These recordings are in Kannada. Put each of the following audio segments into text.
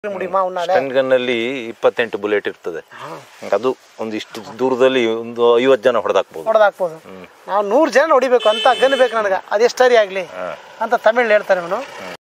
ಸ್ಟನ್ ಗನ್ ಅಲ್ಲಿ 28 ಬುಲೆಟ್ ಇರ್ತದೆ. ಅದು ಒಂದಿಷ್ಟು ದೂರದಲ್ಲಿ ಒಂದು 50 ಜನ ಹೊಡೆದಾಕ್ಬೋದು. ನಾವು 100 ಜನ ಹೊಡಿಬೇಕು ಅಂತ ಗನ್ ಬೇಕು ನನಗೆ, ಅದೆಷ್ಟರಿ ಆಗ್ಲಿ ಅಂತ ತಮಿಳ್ ಹೇಳ್ತಾರೆ ಅವನು.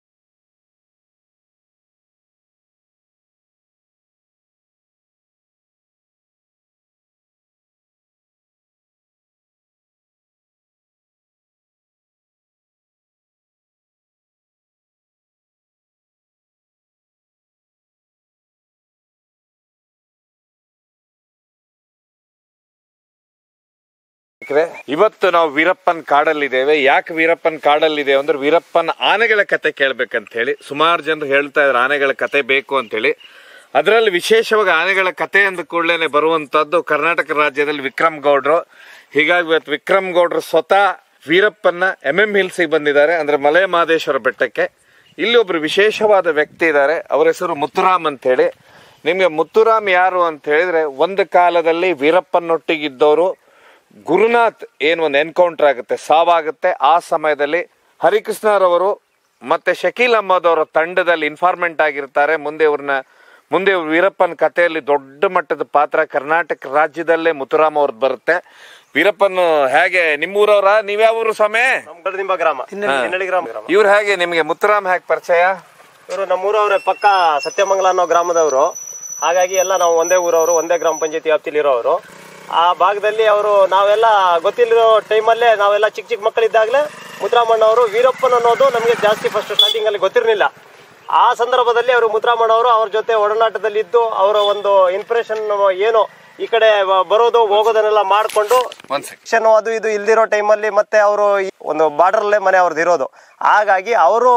ಇವತ್ತು ನಾವು ವೀರಪ್ಪನ್ ಕಾಡಲ್ಲಿದ್ದೇವೆ. ಯಾಕೆ ವೀರಪ್ಪನ್ ಕಾಡಲ್ಲಿದ್ದೇವೆ ಅಂದ್ರೆ ವೀರಪ್ಪನ್ ಆನೆಗಳ ಕತೆ ಕೇಳ್ಬೇಕಂತ ಹೇಳಿ ಸುಮಾರು ಜನರು ಹೇಳ್ತಾ ಇದ್ರು, ಆನೆಗಳ ಕತೆ ಬೇಕು ಅಂತ ಹೇಳಿ. ಅದರಲ್ಲಿ ವಿಶೇಷವಾಗಿ ಆನೆಗಳ ಕತೆ ಅಂದ ಕೂಡಲೇ ಬರುವಂತದ್ದು ಕರ್ನಾಟಕ ರಾಜ್ಯದಲ್ಲಿ ವಿಕ್ರಮ್ ಗೌಡ್ರು. ಹೀಗಾಗಿ ಇವತ್ತು ವಿಕ್ರಮ್ ಗೌಡ್ರು ಸ್ವತಃ ವೀರಪ್ಪನ MM ಹಿಲ್ಸಿಗೆ ಬಂದಿದ್ದಾರೆ, ಅಂದ್ರೆ ಮಲೆ ಮಹದೇಶ್ವರ ಬೆಟ್ಟಕ್ಕೆ. ಇಲ್ಲಿ ಒಬ್ರು ವಿಶೇಷವಾದ ವ್ಯಕ್ತಿ ಇದ್ದಾರೆ, ಅವರ ಹೆಸರು ಮುತ್ತುರಾಮ್ ಅಂತ ಹೇಳಿ. ನಿಮ್ಗೆ ಮುತ್ತುರಾಮ್ ಯಾರು ಅಂತ ಹೇಳಿದ್ರೆ, ಒಂದು ಕಾಲದಲ್ಲಿ ವೀರಪ್ಪನೊಟ್ಟಿಗಿದ್ದವರು ಗುರುನಾಥ್ ಏನು ಒಂದು ಎನ್ಕೌಂಟರ್ ಆಗುತ್ತೆ, ಸಾವಾಗುತ್ತೆ. ಆ ಸಮಯದಲ್ಲಿ ಹರಿಕೃಷ್ಣರವರು ಮತ್ತೆ ಶಕೀಲ್ ಅಹಮದ್ ಅವರ ತಂಡದಲ್ಲಿ ಇನ್ಫಾರ್ಮೆಂಟ್ ಆಗಿರ್ತಾರೆ. ಮುಂದೆ ವೀರಪ್ಪನ ಕಥೆಯಲ್ಲಿ ದೊಡ್ಡ ಮಟ್ಟದ ಪಾತ್ರ ಕರ್ನಾಟಕ ರಾಜ್ಯದಲ್ಲೇ ಮುತ್ತುರಾಮ್ ಅವ್ರದ್ದು ಬರುತ್ತೆ. ವೀರಪ್ಪನ್ ಹೇಗೆ ನಿಮ್ಮೂರವ್ರ, ನೀವ್ಯಾವ ಊರು ಸ್ವಾಮಿ? ಗ್ರಾಮ. ಇವ್ರು ಹೇಗೆ ನಿಮ್ಗೆ ಮುತ್ತುರಾಮ್ ಹೇಗೆ ಪರಿಚಯ? ಇವರು ನಮ್ಮೂರವ್ರೆ, ಪಕ್ಕ ಸತ್ಯಮಂಗಲ ಅನ್ನೋ ಗ್ರಾಮದವರು. ಹಾಗಾಗಿ ಎಲ್ಲ ನಾವು ಒಂದೇ ಊರವರು, ಒಂದೇ ಗ್ರಾಮ ಪಂಚಾಯತಿ ವ್ಯಾಪ್ತಿಲಿ ಇರೋರು. ಆ ಭಾಗದಲ್ಲಿ ಅವರು ನಾವೆಲ್ಲ ಗೊತ್ತಿಲ್ಲೋ ಟೈಮಲ್ಲೇ ನಾವೆಲ್ಲ ಚಿಕ್ಕ ಮಕ್ಕಳಿದ್ದಾಗಲೇ ಮುತ್ತುರಾಮಣ್ಣವರು ವೀರಪ್ಪನ್ ಅನ್ನೋದು ನಮಗೆ ಜಾಸ್ತಿ ಫಸ್ಟ್ ಸ್ಟಾರ್ಟಿಂಗ್ ಅಲ್ಲಿ ಗೊತ್ತಿರಲಿಲ್ಲ. ಆ ಸಂದರ್ಭದಲ್ಲಿ ಅವರು ಮುತ್ತುರಾಮಣ್ಣವರು ಅವ್ರ ಜೊತೆ ಒಡನಾಟದಲ್ಲಿದ್ದು ಅವರ ಒಂದು ಇಂಪ್ರೆಷನ್ ಏನು ಈ ಕಡೆ ಬರೋದು ಹೋಗೋದನ್ನೆಲ್ಲ ಮಾಡಿಕೊಂಡು ಅದು ಇದು ಇಲ್ದಿರೋ ಟೈಮಲ್ಲಿ ಮತ್ತೆ ಅವರು ಒಂದು ಬಾರ್ಡರ್ಲ್ಲೇ ಮನೆ ಅವ್ರದ್ದು ಇರೋದು. ಹಾಗಾಗಿ ಅವರು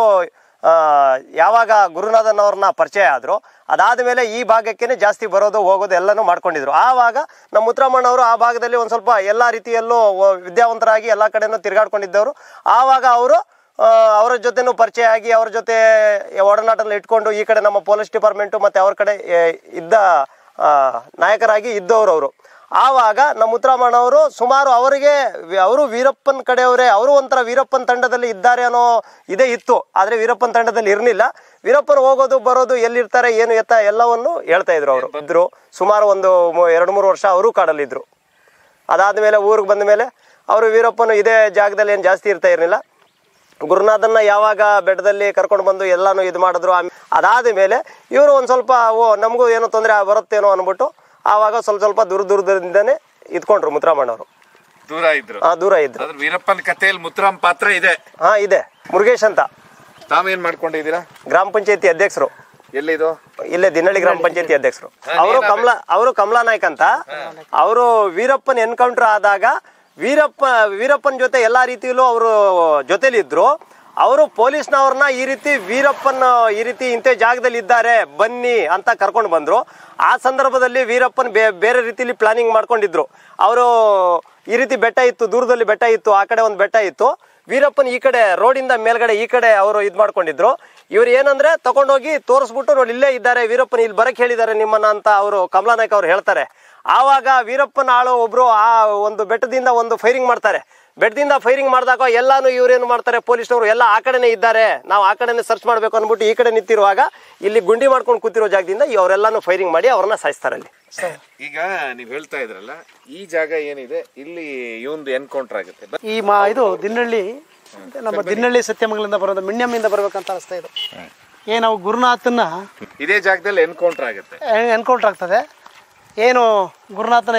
ಯಾವಾಗ ಗುರುನಾಥನ್ ಅವ್ರನ್ನ ಪರಿಚಯ ಆದ್ರು, ಅದಾದ ಮೇಲೆ ಈ ಭಾಗಕ್ಕೇನೆ ಜಾಸ್ತಿ ಬರೋದು ಹೋಗೋದು ಎಲ್ಲನೂ ಮಾಡ್ಕೊಂಡಿದ್ರು. ಆವಾಗ ನಮ್ಮ ಮುತ್ತುರಾಮಣ್ಣವರು ಆ ಭಾಗದಲ್ಲಿ ಒಂದು ಸ್ವಲ್ಪ ಎಲ್ಲ ರೀತಿಯಲ್ಲೂ ವಿದ್ಯಾವಂತರಾಗಿ ಎಲ್ಲ ಕಡೆನೂ ತಿರುಗಾಡ್ಕೊಂಡಿದ್ದವರು. ಆವಾಗ ಅವರು ಅವರ ಜೊತೆನೂ ಪರಿಚಯ ಆಗಿ ಅವ್ರ ಜೊತೆ ಒಡನಾಟದಲ್ಲಿ ಇಟ್ಕೊಂಡು ಈ ಕಡೆ ನಮ್ಮ ಪೊಲೀಸ್ ಡಿಪಾರ್ಟ್ಮೆಂಟು ಮತ್ತು ಅವ್ರ ಕಡೆ ಇದ್ದ ನಾಯಕರಾಗಿ ಇದ್ದವರು ಅವರು. ಆವಾಗ ನಮ್ಮ ಮುತ್ತುರಾಮಣ್ಣವರು ಸುಮಾರು ಅವರು ವೀರಪ್ಪನ್ ಕಡೆಯವರೇ, ಅವರು ಒಂಥರ ವೀರಪ್ಪನ್ ತಂಡದಲ್ಲಿ ಇದ್ದಾರೆ ಅನ್ನೋ ಇದೇ ಇತ್ತು. ಆದರೆ ವೀರಪ್ಪನ್ ತಂಡದಲ್ಲಿ ಇರಲಿಲ್ಲ. ವೀರಪ್ಪನ್ ಹೋಗೋದು ಬರೋದು, ಎಲ್ಲಿರ್ತಾರೆ ಏನು ಎತ್ತ ಎಲ್ಲವನ್ನು ಹೇಳ್ತಾ ಇದ್ರು. ಅವರು ಇದ್ರು ಸುಮಾರು ಒಂದು 2-3 ವರ್ಷ ಅವರು ಕಾಡಲ್ಲಿದ್ರು. ಅದಾದ್ಮೇಲೆ ಊರಿಗೆ ಬಂದ ಮೇಲೆ ಅವರು ವೀರಪ್ಪನು ಇದೇ ಜಾಗದಲ್ಲಿ ಏನು ಜಾಸ್ತಿ ಇರ್ತಾ ಇರಲಿಲ್ಲ. ಗುರುನಾಥನ್ನ ಯಾವಾಗ ಬೆಟ್ಟದಲ್ಲಿ ಕರ್ಕೊಂಡು ಬಂದು ಎಲ್ಲಾನು ಇದು ಮಾಡಿದ್ರು. ಅದಾದ ಮೇಲೆ ಇವರು ಒಂದು ಸ್ವಲ್ಪ ನಮಗೂ ಏನೋ ತೊಂದರೆ ಬರುತ್ತೇನೋ ಅಂದ್ಬಿಟ್ಟು ಆವಾಗ ಸ್ವಲ್ಪ ದೂರದಿಂದನೇ ಇದ್ಕೊಂಡ್ರು ಮುತ್ತುರಾಮಣ್ಣವರು. ದೂರ ಇದ್ರು. ವೀರಪ್ಪನ ಕಥೆಯಲ್ಲಿ ಮುತ್ತುರಾಮ್ ಪಾತ್ರ ಇದೆ. ಇದೆ. ಮುರುಗೇಶ್ ಅಂತ. ತಾವೇನ್ ಮಾಡ್ಕೊಂಡಿದ್ದೀರಾ? ಗ್ರಾಮ ಪಂಚಾಯತಿ ಅಧ್ಯಕ್ಷರು. ಎಲ್ಲಿದು? ಇಲ್ಲೇ ದಿನಹಳ್ಳಿ ಗ್ರಾಮ ಪಂಚಾಯತಿ ಅಧ್ಯಕ್ಷರು. ಅವರು ಕಮಲಾ ನಾಯ್ಕ್ ಅಂತ. ಅವರು ವೀರಪ್ಪನ್ ಎನ್ಕೌಂಟರ್ ಆದಾಗ ವೀರಪ್ಪನ್ ಜೊತೆ ಎಲ್ಲಾ ರೀತಿಯಲ್ಲೂ ಅವರು ಜೊತೆಲಿದ್ರು. ಅವರು ಪೊಲೀಸ್ನವ್ರನ್ನ ಈ ರೀತಿ ವೀರಪ್ಪನ್ ಈ ರೀತಿ ಇಂಥ ಜಾಗದಲ್ಲಿ ಇದ್ದಾರೆ ಬನ್ನಿ ಅಂತ ಕರ್ಕೊಂಡು ಬಂದ್ರು. ಆ ಸಂದರ್ಭದಲ್ಲಿ ವೀರಪ್ಪನ್ ಬೇರೆ ರೀತಿಯಲ್ಲಿ ಪ್ಲಾನಿಂಗ್ ಮಾಡ್ಕೊಂಡಿದ್ರು. ಅವರು ಈ ರೀತಿ ಬೆಟ್ಟ ಇತ್ತು, ದೂರದಲ್ಲಿ ಬೆಟ್ಟ ಇತ್ತು, ಆ ಕಡೆ ಒಂದು ಬೆಟ್ಟ ಇತ್ತು. ವೀರಪ್ಪನ್ ಈ ಕಡೆ ರೋಡಿಂದ ಮೇಲ್ಗಡೆ ಈ ಕಡೆ ಅವರು ಇದು ಮಾಡ್ಕೊಂಡಿದ್ರು. ಇವ್ರು ಏನಂದ್ರೆ ತಗೊಂಡೋಗಿ ತೋರಿಸ್ಬಿಟ್ಟು ನೋಡಿ ಇಲ್ಲೇ ಇದ್ದಾರೆ ವೀರಪ್ಪನ್, ಇಲ್ಲಿ ಬರಕ್ ಹೇಳಿದ್ದಾರೆ ನಿಮ್ಮನ್ನ ಅಂತ ಅವರು ಕಮಲಾ ನಾಯ್ಕ ಅವ್ರು ಹೇಳ್ತಾರೆ. ಆವಾಗ ವೀರಪ್ಪನ ಆಳು ಒಬ್ರು ಆ ಒಂದು ಬೆಟ್ಟದಿಂದ ಒಂದು ಫೈರಿಂಗ್ ಮಾಡ್ತಾರೆ. ಬೆಟ್ಟದಿಂದ ಫೈರಿಂಗ್ ಮಾಡಿದಾಗ ಎಲ್ಲಾನು ಇವ್ರೇನು ಮಾಡ್ತಾರೆ, ಪೊಲೀಸ್ನವರು ಎಲ್ಲ ಆ ಕಡೆನೇ ಇದ್ದಾರೆ, ನಾವು ಆ ಕಡೆನೇ ಸರ್ಚ್ ಮಾಡ್ಬೇಕು ಅಂದ್ಬಿಟ್ಟು ಈ ಕಡೆ ನಿಂತಿರುವಾಗ ಇಲ್ಲಿ ಗುಂಡಿ ಮಾಡ್ಕೊಂಡು ಕೂತಿರೋ ಜಾಗದಿಂದ ಅವರೆಲ್ಲಾನು ಫೈರಿಂಗ್ ಮಾಡಿ ಅವ್ರನ್ನ ಸಾಯಿಸ್ತಾರೆ ಅಲ್ಲಿ. ಈಗ ನೀವ್ ಹೇಳ್ತಾ ಇದ್ರಲ್ಲ, ಈ ಜಾಗ ಏನಿದೆ ಇಲ್ಲಿ ಇವಂದು ಎನ್ಕೌಂಟರ್ ಆಗುತ್ತೆ. ಇದು ದಿನಹಳ್ಳಿ, ನಮ್ಮ ದಿನಹಳ್ಳಿ ಸತ್ಯಮಂಗಲದಿಂದ ಬರೋದು ಮಿಣ್ಯಮ್ಮಿಂದ ಬರ್ಬೇಕಂತ ಅನಿಸ್ತಾ ಇದು. ನಾವು ಗುರುನಾಥನ್ನ ಇದೇ ಜಾಗದಲ್ಲಿ ಎನ್ಕೌಂಟರ್ ಆಗ್ತದೆ. ಏನು ಗುರುನಾಥನ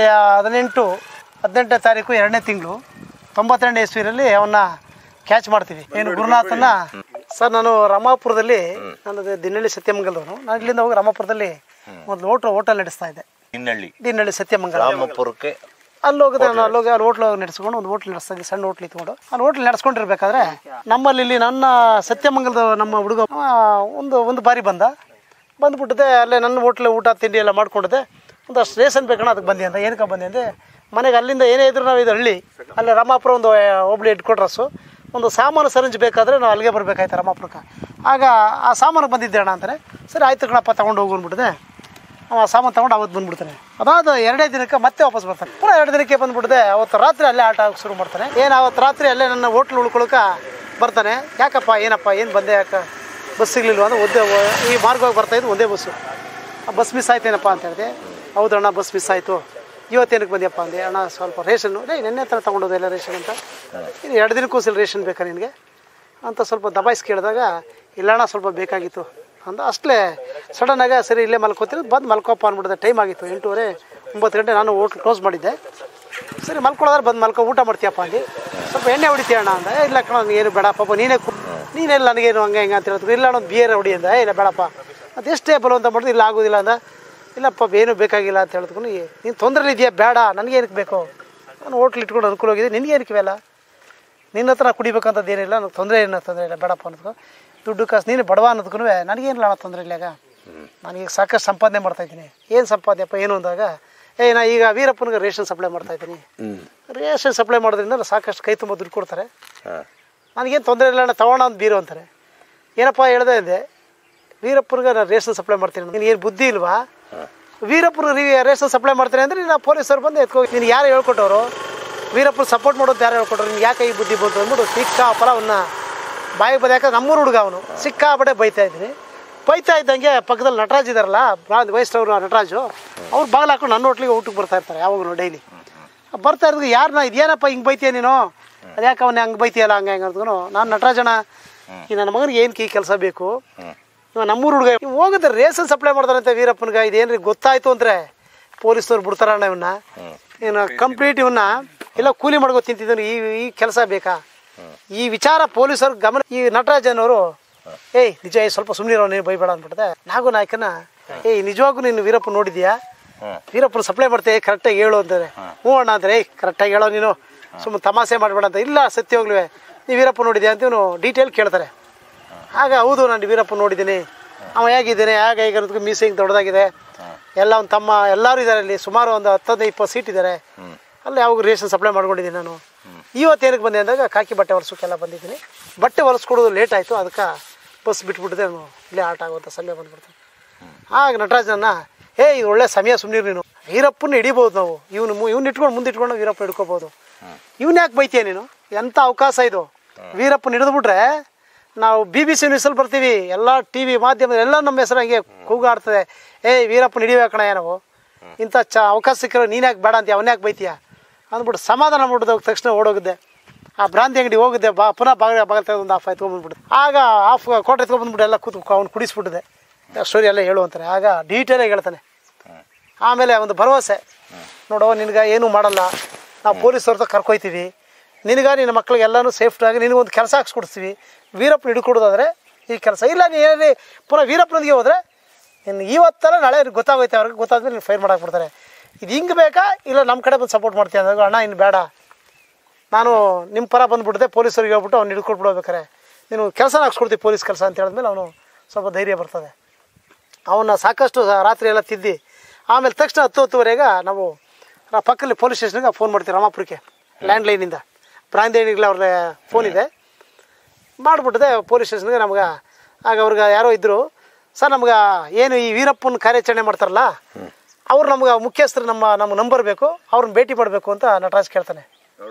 18ನೇ ತಾರೀಕು 2ನೇ ತಿಂಗಳು 92 ಇಸ್ವಿಯಲ್ಲಿ ಅವನ್ನ ಕ್ಯಾಚ್ ಮಾಡ್ತೀವಿ. ಏನು ಗುರುನಾಥನ್ನ ಸರ್, ನಾನು ರಾಮಾಪುರದಲ್ಲಿ, ನಾನು ದಿನಹಳ್ಳಿ ಸತ್ಯಮಂಗಲದವನು. ನಾನು ಇಲ್ಲಿಂದ ಹೋಗಿ ರಾಮಾಪುರದಲ್ಲಿ ಒಂದು ಹೋಟೆಲ್ ನಡೆಸ್ತಾ ಇದ್ದೆ. ದಿನಹಳ್ಳಿ ಸತ್ಯಮಂಗಲ ರಾಮಪುರಕ್ಕೆ ಅಲ್ಲಿ ಹೋಗಿದ್ರೆ ನಾನು ಅಲ್ಲಿ ಹೋಟ್ಲ್ ನಡೆಸ್ಕೊಂಡು ಒಂದು ಹೋಟ್ಲ್ ನಡೆಸ್ತಾ ಇದ್ದೆ, ಸಣ್ಣ ಹೋಟ್ಲ್ ಇಟ್ಕೊಂಡು. ಅಲ್ಲಿ ಹೋಟ್ಲ್ ನಡೆಸ್ಕೊಂಡಿರ್ಬೇಕಾದ್ರೆ ನಮ್ಮಲ್ಲಿ ಇಲ್ಲಿ ನನ್ನ ಸತ್ಯಮಂಗಲದ ನಮ್ಮ ಹುಡುಗ ಒಂದು ಬಾರಿ ಬಂದ್ಬಿಟ್ಟಿದೆ. ಅಲ್ಲೇ ನನ್ನ ಹೋಟ್ಲ್ ಊಟ ತಿಂಡಿ ಎಲ್ಲ ಮಾಡ್ಕೊಂಡಿದ್ದೆ. ಒಂದಷ್ಟು ರೇಷನ್ ಬೇಕಣ್ಣ, ಅದಕ್ಕೆ ಬಂದಿ ಅಂತ. ಏನಕ್ಕೆ ಬಂದೆ ಅಂದರೆ ಮನೆಗೆ ಅಲ್ಲಿಂದ ಏನೇ ಇದ್ರು ನಾವು ಇದು ಹಳ್ಳಿ, ಅಲ್ಲೇ ರಾಮಾಪುರ ಒಂದು ಹೋಬಳಿ ಹೆಡ್ಕ್ವಾರ್ಟರ್ಸು, ಒಂದು ಸಾಮಾನು ಸರಂಜ್ ಬೇಕಾದರೆ ನಾವು ಅಲ್ಲಿಗೆ ಬರಬೇಕಾಯ್ತು ರಾಮಾಪುರಕ್ಕೆ. ಆಗ ಆ ಸಾಮಾನು ಬಂದಿದ್ದೆ ಅಣ್ಣ ಅಂತಾರೆ. ಸರಿ ಆಯ್ತು ಕಣಪ್ಪ, ತೊಗೊಂಡು ಹೋಗಿ ಬಂದ್ಬಿಟ್ಟಿದೆ. ಆ ಸಾಮಾನು ತೊಗೊಂಡು ಅವತ್ತು ಬಂದ್ಬಿಡ್ತಾನೆ. ಅದಾದ 2ನೇ ದಿನಕ್ಕೆ ಮತ್ತೆ ವಾಪಸ್ ಬರ್ತಾನೆ. ಪುನಃ 2 ದಿನಕ್ಕೆ ಬಂದ್ಬಿಟ್ಟಿದೆ. ಅವತ್ತು ರಾತ್ರಿ ಅಲ್ಲೇ ಆಟ ಆಗೋಕ್ಕೆ ಶುರು ಮಾಡ್ತಾನೆ. ಅವತ್ತು ರಾತ್ರಿ ಅಲ್ಲೇ ನನ್ನ ಹೋಟ್ಲ್ ಉಳ್ಕೊಳಕ್ಕೆ ಬರ್ತಾನೆ. ಯಾಕಪ್ಪ, ಏನಪ್ಪ, ಏನು ಬಂದೆ ಯಾಕೆ ಬಸ್ ಸಿಗಲಿಲ್ವ ಅಂದರೆ ಈ ಮಾರ್ಗವಾಗಿ ಬರ್ತಾಯಿದ್ದು ಒಂದೇ ಬಸ್ಸು. ಆ ಬಸ್ ಮಿಸ್ ಆಯ್ತೇನಪ್ಪ ಅಂತ ಹೇಳಿದೆ. ಹೌದು ಅಣ್ಣ ಬಸ್ ಮಿಸ್ ಆಯಿತು, ಇವತ್ತೇನಕ್ಕೆ ಬಂದ್ಯಪ್ಪ ಅಂದೆ. ಅಣ್ಣ ಸ್ವಲ್ಪ ರೇಷನ್ನು ನೆನ್ನೆ ಹತ್ರ ತೊಗೊಂಡೋದೆಲ್ಲ ರೇಷನ್ ಅಂತ. ಇದು 2 ದಿನಕ್ಕೋಸಿಲ್ಲ ರೇಷನ್ ಬೇಕಾ ನಿನಗೆ ಅಂತ ಸ್ವಲ್ಪ ದಬಾಯಿಸಿ ಕೇಳಿದಾಗ, ಇಲ್ಲಣ್ಣ ಸ್ವಲ್ಪ ಬೇಕಾಗಿತ್ತು ಅಂದ. ಅಷ್ಟಲೇ ಸಡನ್ನಾಗ ಸರಿ ಇಲ್ಲೇ ಮಲ್ಕೋತಿರೋದು, ಬಂದು ಮಲ್ಕೋಪ್ಪ ಅಂದ್ಬಿಟ್ಟಿದೆ. ಟೈಮ್ ಆಗಿತ್ತು 8:30 9 ಗಂಟೆ. ನಾನು ಹೋಟ್ಲ್ ಕ್ಲೋಸ್ ಮಾಡಿದ್ದೆ. ಸರಿ ಮಲ್ಕೊಳ್ಳೋದ್ರೆ ಬಂದು ಮಲ್ಕೊ ಊಟ ಮಾಡ್ತೀಯಪ್ಪ ಅಂದು. ಸ್ವಲ್ಪ ಎಣ್ಣೆ ಹೊಡಿತೀಯ ಅಣ್ಣ ಅಂದ. ಇಲ್ಲ ಕಣ ಏನು ಬೇಡ ಪಾಪ ನೀನೆಲ್ಲ ನನಗೇನು ಹಂಗೆ ಹಿಂಗೆ ಅಂತ ಹೇಳಿದ್ರು. ಇಲ್ಲ ಒಂದು ಬಿಯರ್ ಹೊಡಿ ಅಂದ. ಇಲ್ಲ ಬೇಡಪ್ಪ ಅದು ಎಷ್ಟೇ ಬಲವಂತ ಮಾಡಿದ್ರು ಇಲ್ಲ ಆಗೋದಿಲ್ಲ ಅಂದ. ಇಲ್ಲಪ್ಪ ಏನೂ ಬೇಕಾಗಿಲ್ಲ ಅಂತ ಹೇಳಿದ್ಕೊಂಡು, ನೀನು ತೊಂದರೆಲಿ ಇದೆಯಾ ಬೇಡ ನನಗೆ ಏನಕ್ಕೆ ಬೇಕು, ನಾನು ಹೋಟ್ಲ್ ಇಟ್ಕೊಂಡು ಅನುಕೂಲ ಹೋಗಿದೆ, ನಿನಗೆ ಏನಕ್ಕೆ ಇವೆಲ್ಲ, ನಿನ್ನ ಹತ್ರ ಕುಡಿಬೇಕಂತದ್ದು ಏನಿಲ್ಲ, ನನಗೆ ತೊಂದರೆ ಇಲ್ಲ ಬೇಡಪ್ಪ ಅನ್ನೋದು. ದುಡ್ಡು ಕಾಸು ನೀನು ಬಡವ ಅನ್ನೋದಕ್ಕೂ ನನಗೇನಿಲ್ಲ ಅಣ್ಣ ತೊಂದರೆ ಇಲ್ಲ. ನಾನೀಗ ಸಾಕಷ್ಟು ಸಂಪಾದನೆ ಮಾಡ್ತಾಯಿದ್ದೀನಿ. ಏನು ಸಂಪಾದನೆಯಪ್ಪ ಏನು ಅಂದಾಗ, ನಾ ಈಗ ವೀರಪ್ಪನಿಗೆ ರೇಷನ್ ಸಪ್ಲೈ ಮಾಡ್ತಾಯಿದ್ದೀನಿ. ರೇಷನ್ ಸಪ್ಲೈ ಮಾಡೋದ್ರಿಂದ ಸಾಕಷ್ಟು ಕೈ ತುಂಬ ದುಡ್ಡು ಕೊಡ್ತಾರೆ, ನನಗೇನು ತೊಂದರೆ ಇಲ್ಲ ಅಣ್ಣ ತಗೋಣ ಅಂತ ಬೀರು ಅಂತಾರೆ. ಏನಪ್ಪ ಹೇಳ್ದೆ ಇದೆ, ವೀರಪ್ಪನಿಗೆ ನಾನು ರೇಷನ್ ಸಪ್ಲೈ ಮಾಡ್ತೀನಿ, ನಿನಗೇನು ಬುದ್ಧಿ ಇಲ್ವಾ, ವೀರಪ್ಪನಿಗೆ ರೇಷನ್ ಸಪ್ಲೈ ಮಾಡ್ತೀನಿ ಅಂದರೆ ನಾ ಪೊಲೀಸರು ಬಂದು ಎತ್ಕೋ, ನಿನಗೆ ಯಾರು ಹೇಳ್ಕೊಟ್ಟವರು, ವೀರಪ್ಪನ ಸಪೋರ್ಟ್ ಮಾಡೋದು ಯಾರು ಹೇಳ್ಕೊಟ್ರು, ನಿನ್ಗೆ ಯಾಕೆ ಈ ಬುದ್ಧಿ ಬಂತು ಅಂದ್ಬಿಟ್ಟು ಸಿಕ್ಕಾಪಲ ಅವನ್ನ ಬಾಯಿಗೆ ಬದ. ಯಾಕಂದ್ರೆ ನಮ್ಮೂರು ಹುಡುಗ ಅವನು, ಸಿಕ್ಕಾಪಡೆ ಬೈತಾ ಇದ್ದೀನಿ. ಬೈತಾ ಇದ್ದಂಗೆ ಪಕ್ಕದಲ್ಲಿ ನಟರಾಜ್ ಇದ್ದಾರಲ್ಲ, ವಯಸ್ಸವ್ರು ನಟರಾಜು, ಅವ್ರು ಬಾಗಿಲು ಹಾಕೊಂಡು ನನ್ನ ಹೋಟ್ಲಿಗೆ ಊಟಕ್ಕೆ ಬರ್ತಾ ಇರ್ತಾರೆ ಯಾವಾಗಲೂ ಡೈಲಿ. ಬರ್ತಾ ಇರೋದು ಯಾರನ್ನ ಇದೇನಪ್ಪ ಹಿಂಗೆ ಬೈತೀಯ ನೀನು, ಅದು ಯಾಕೆ ಅವನ್ನ ಹಂಗೆ ಬೈತೀಯಲ್ಲ ಹಂಗೆ ಹೆಂಗೆ ಅಂದ್ಕೊಂಡು, ನಾನು ನಟರಾಜಣ್ಣ ಈ ನನ್ನ ಮಗನಿಗೆ ಏನಕ್ಕೆ ಈ ಕೆಲಸ ಬೇಕು, ಇವಾಗ ನಮ್ಮೂರು ಹುಡುಗ ಹೋಗುತ್ತೆ ರೇಷನ್ ಸಪ್ಲೈ ಮಾಡ್ತಾರಂತೆ ವೀರಪ್ಪನಿಗೆ, ಇದೇನ್ರಿ ಗೊತ್ತಾಯ್ತು ಅಂದರೆ ಪೊಲೀಸವ್ರು ಬಿಡ್ತಾರಣ್ಣ ಇವನ್ನ, ಇನ್ನು ಕಂಪ್ಲೀಟ್ ಇವನ್ನ ಎಲ್ಲ ಕೂಲಿ ಮಾಡ್ಕೊ ತಿಂತಿದ್ದನು, ಈ ಕೆಲಸ ಬೇಕಾ, ಈ ವಿಚಾರ ಪೊಲೀಸರು ಗಮನ. ಈ ನಟರಾಜನವರು ನಿಜ ಸ್ವಲ್ಪ ಸುಮ್ಮನಿರೋ ನೀನು ಬೈಬೇಡ ಅಂದ್ಬಿಡ್ದೆ. ನಾಯಕನ ನಿಜವಾಗೂ ನೀನು ವೀರಪ್ಪ ನೋಡಿದ್ಯಾ, ವೀರಪ್ಪನ ಸಪ್ಲೈ ಮಾಡ್ತೇ ಕರೆಕ್ಟಾಗಿ ಹೇಳು ಅಂತಾರೆ. ಹ್ಞೂ ಅಣ್ಣ ಅಂದರೆ ಕರೆಕ್ಟಾಗಿ ಹೇಳೋ ನೀನು, ಸುಮ್ಮನೆ ತಮಾಷೆ ಮಾಡಬೇಡ ಅಂತ. ಇಲ್ಲ ಸತ್ಯ ಹೋಗ್ಲಿವೆ ನೀವು ವೀರಪ್ಪ ನೋಡಿದ್ಯಾ ಅಂತ ಇವನು ಡೀಟೇಲ್ ಕೇಳ್ತಾರೆ. ಆಗ ಹೌದು ನಾನು ವೀರಪ್ಪ ನೋಡಿದ್ದೀನಿ, ಅವ ಹೇಗಿದ್ದೇನೆ ಈಗ ಅನ್ನೋದಕ್ಕೆ ಮೀಸೆ ಹಿಂಗೆ ದೊಡ್ಡದಾಗಿದೆ, ಎಲ್ಲ ಒಂದು ತಮ್ಮ ಎಲ್ಲರೂ ಇದ್ದಾರೆ ಅಲ್ಲಿ, ಸುಮಾರು ಒಂದು 10-20 ಸೀಟ್ ಇದ್ದಾರೆ, ಅಲ್ಲಿ ಯಾವಾಗ ರೇಷನ್ ಸಪ್ಲೈ ಮಾಡ್ಕೊಂಡಿದ್ದೀನಿ ನಾನು. ಇವತ್ತೇನಕ್ಕೆ ಬಂದೆ ಅಂದಾಗ ಕಾಕಿ ಬಟ್ಟೆ ಹೊಲಿಸೋಕ್ಕೆಲ್ಲ ಬಂದಿದ್ದೀನಿ, ಬಟ್ಟೆ ಹೊಲಿಸ್ಕೊಡೋದು ಲೇಟ್ ಆಯಿತು, ಅದಕ್ಕೆ ಬಸ್ ಬಿಟ್ಬಿಟ್ಟಿದೆ, ನಾನು ಇಲ್ಲೇ ಆಟ ಆಗುವಂಥ ಸಮಯ ಬಂದ್ಬಿಡ್ತೀನಿ. ಆಗ ನಟರಾಜನ ಇದು ಒಳ್ಳೆ ಸಮಯ, ಸುಮ್ಮನೆ ನೀನು ವೀರಪ್ಪನ ಹಿಡಿಬೋದು ನಾವು, ಇವ್ನು ಇಟ್ಕೊಂಡು ಮುಂದೆ ಇಟ್ಕೊಂಡು ವೀರಪ್ಪ ಹಿಡ್ಕೋಬೋದು, ಇವ್ನು ಯಾಕೆ ಬೈತೀಯ ನೀನು, ಎಂಥ ಅವಕಾಶ ಇದು. ವೀರಪ್ಪನ ಹಿಡಿದ್ಬಿಟ್ರೆ ನಾವು BBC ನ್ಯೂಸಲ್ಲಿ ಬರ್ತೀವಿ, ಎಲ್ಲ TV ಮಾಧ್ಯಮದಲ್ಲಿ ಎಲ್ಲ ನಮ್ಮ ಹೆಸರು ಹಂಗೆ ಕೂಗಾಡ್ತದೆ, ವೀರಪ್ಪನ ಹಿಡಿಬೇಕಣ ನಾವು, ಇಂಥ ಅವಕಾಶ ಸಿಕ್ಕಿರೋ ನೀನು ಯಾಕೆ ಬೇಡ ಅಂತೀಯ, ಅವನ್ಯಾಕೆ ಬೈತೀಯ ಅಂದ್ಬಿಟ್ಟು ಸಮಾಧಾನ ಮಾಡಿದ ತಕ್ಷಣ ಓಡೋಗಿದ್ದೆ. ಆ ಭ್ರಾಂತಿ ಅಂಗಡಿ ಹೋಗಿದ್ದೆ, ಪುನಃ ಬಾಗಿಲು ತೆಗೆದು ಒಂದು ಆಫ್ ಎತ್ಕೊಂಡ್ಬಂದ್ಬಿಟ್ಟು, ಆಗ ಆಫ್ ಕೋಟೆ ಎತ್ಕೊಂಡ್ಬಂದ್ಬಿಟ್ಟು ಎಲ್ಲ ಅವ್ನು ಕುಡಿಸ್ಬಿಟ್ಟಿದೆ. ಸ್ಟೋರಿ ಎಲ್ಲ ಹೇಳುವಂತಾರೆ. ಆಗ ಡೀಟೇಲಾಗಿ ಹೇಳ್ತಾನೆ. ಆಮೇಲೆ ಒಂದು ಭರವಸೆ, ನೋಡೋ ನಿನಗೆ ಏನೂ ಮಾಡಲ್ಲ, ನಾವು ಪೊಲೀಸವ್ರ ಕರ್ಕೊಯ್ತೀವಿ, ನಿನ್ನ ಮಕ್ಳಿಗೆ ಎಲ್ಲನೂ ಸೇಫ್ಟಾಗಿ ನಿನಗೊಂದು ಕೆಲಸ ಹಾಕ್ಸ್ಕೊಡ್ತೀವಿ, ವೀರಪ್ಪನ ಹಿಡ್ಕೊಡೋದಾದರೆ ಈ ಕೆಲಸ ಇಲ್ಲ, ನೀನು ಪುನಃ ವೀರಪ್ಪನಿಗೆ ಹೋದರೆ ನಿನ್ನ ಇವತ್ತಲ್ಲ ನಾಳೆ ಗೊತ್ತಾಗೋಯ್ತೆ, ಅವ್ರಿಗೆ ಗೊತ್ತಾದ್ಮೇಲೆ ನೀನು ಫೈರ್ ಮಾಡಕ್ಕೆ ಬಿಡ್ತಾರೆ. ಇದು ಹಿಂಗೆ ಬೇಕಾ ಇಲ್ಲ ನಮ್ಮ ಕಡೆ ಬಂದು ಸಪೋರ್ಟ್ ಮಾಡ್ತೀಯ ಅಂದಾಗ, ಅಣ್ಣ ಇನ್ನು ಬೇಡ, ನಾನು ನಿಮ್ಮ ಪರ ಬಂದುಬಿಡ್ದೆ, ಪೊಲೀಸರಿಗೆ ಹೇಳ್ಬಿಟ್ಟು ಅವ್ನು ಹಿಡ್ಕೊಟ್ಬಿಡ್ಬೇಕಾರೆ ನೀನು ಕೆಲಸನ ಹಾಕ್ಸ್ಕೊಡ್ತೀವಿ ಪೊಲೀಸ್ ಕೆಲಸ ಅಂತ ಹೇಳಿದ್ಮೇಲೆ ಅವನು ಸ್ವಲ್ಪ ಧೈರ್ಯ ಬರ್ತದೆ. ಅವನ್ನ ಸಾಕಷ್ಟು ರಾತ್ರಿ ಎಲ್ಲ ತಿದ್ದಿ ಆಮೇಲೆ ತಕ್ಷಣ 10-10ವರೆಗೆ ನಾವು ಪಕ್ಕದಲ್ಲಿ ಪೊಲೀಸ್ ಸ್ಟೇಷನ್ಗೆ ಫೋನ್ ಮಾಡ್ತೀವಿ, ರಾಮಾಪುರಕ್ಕೆ ಲ್ಯಾಂಡ್ಲೈನಿಂದ. ಬ್ರಾಂದೇಣಿಗಳ ಅವ್ರ ಫೋನ್ ಇದೆ, ಮಾಡಿಬಿಟ್ಟಿದೆ ಪೊಲೀಸ್ ಸ್ಟೇಷನ್ಗೆ. ನಮ್ಗೆ ಆಗ ಅವ್ರಿಗೆ ಯಾರೋ ಇದ್ದರು, ಸರ್ ನಮ್ಗೆ ಏನು ಈ ವೀರಪ್ಪನ ಕಾರ್ಯಾಚರಣೆ ಮಾಡ್ತಾರಲ್ಲ ಅವ್ರು ನಮ್ಗೆ ಮುಖ್ಯಸ್ಥರು ನಮ್ಮ ನಂಬರ್ ಬೇಕು, ಅವ್ರನ್ನ ಭೇಟಿ ಮಾಡಬೇಕು ಅಂತ ನಟರಾಜ್ ಕೇಳ್ತಾನೆ.